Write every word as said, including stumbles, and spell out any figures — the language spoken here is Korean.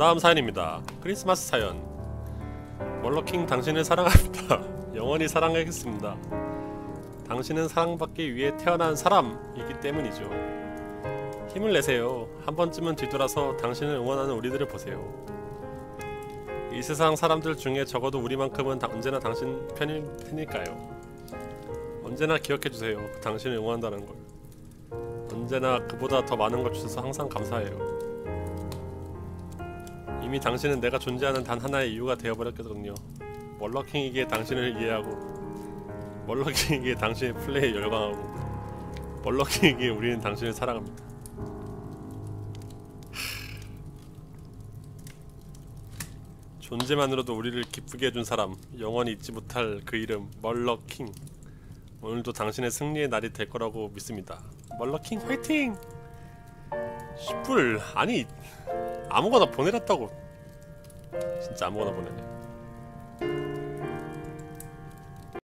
다음 사연입니다. 크리스마스 사연. 멀러킹 당신을 사랑합니다. 영원히 사랑하겠습니다. 당신은 사랑받기 위해 태어난 사람이기 때문이죠. 힘을 내세요. 한 번쯤은 뒤돌아서 당신을 응원하는 우리들을 보세요. 이 세상 사람들 중에 적어도 우리만큼은 다, 언제나 당신 편일 테니까요. 언제나 기억해주세요. 당신을 응원한다는 걸. 언제나 그보다 더 많은 걸 주셔서 항상 감사해요. 이미 당신은 내가 존재하는 단 하나의 이유가 되어버렸거든요. 멀러킹이기에 당신을 이해하고, 멀러킹이기에 당신의 플레이에 열광하고, 멀러킹이기에 우리는 당신을 사랑합니다. 존재만으로도 우리를 기쁘게 해준 사람, 영원히 잊지 못할 그 이름, 멀러킹. 오늘도 당신의 승리의 날이 될 거라고 믿습니다. 멀러킹 화이팅! 씨뿔, 아니 아무거나 보내랬다고. 진짜 아무거나 보내네.